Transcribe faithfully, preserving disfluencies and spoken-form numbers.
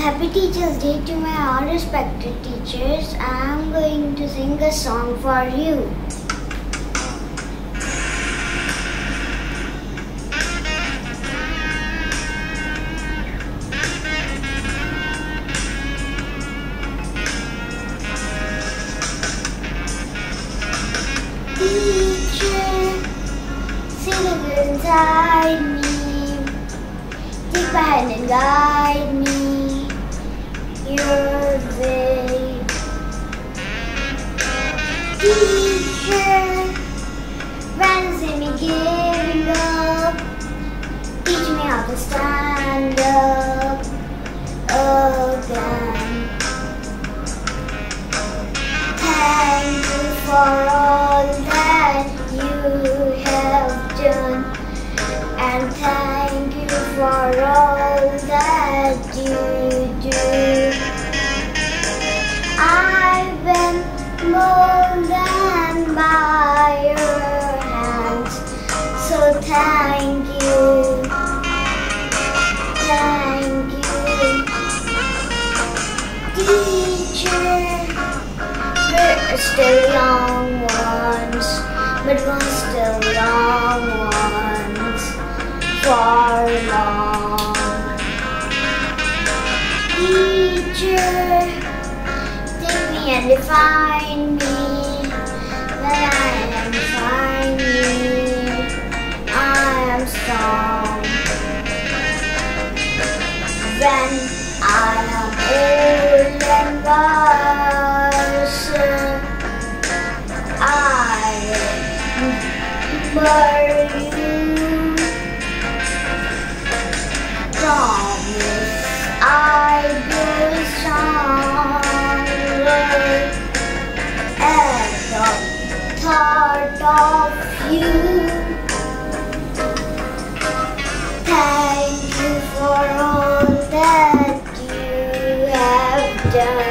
Happy Teachers Day to my all respected teachers. I am going to sing a song for you. Teacher, sit inside me, take my hand and guide me your way. Teacher, rather than me giving up, teach me how to stand up again. Thank you for all that you have done, and thank you for all that you do. I've been molded by your hands, so thank you, thank you. Teacher, we're still young ones, but we're still young ones for long. Teacher, take me and define me. When I am define me, I am strong. When I am old and wise, I remember you. Promise I grow stronger at the thought of you. Thank you for all that you have done.